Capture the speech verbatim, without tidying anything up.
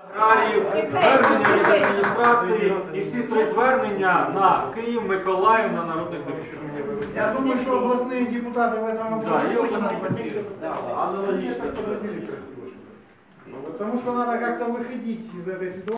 Аграріїв, звернення від адміністрації і всі три звернення на Київ, Миколаїв, на народних депутатів. Я думаю, что областные депутаты в этом Да, вопросе и тоже нас областные. поддержат. Аналогично. Потому что надо как-то выходить из этой ситуации.